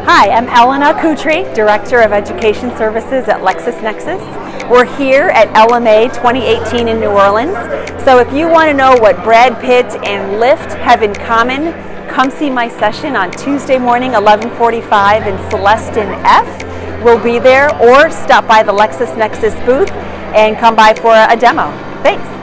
Hi, I'm Elena Kutry, Director of Education Services at LexisNexis. We're here at LMA 2018 in New Orleans. So if you want to know what Brad Pitt and Lyft have in common, come see my session on Tuesday morning, 11:45 in Celestin F. We'll be there, or stop by the LexisNexis booth and come by for a demo. Thanks.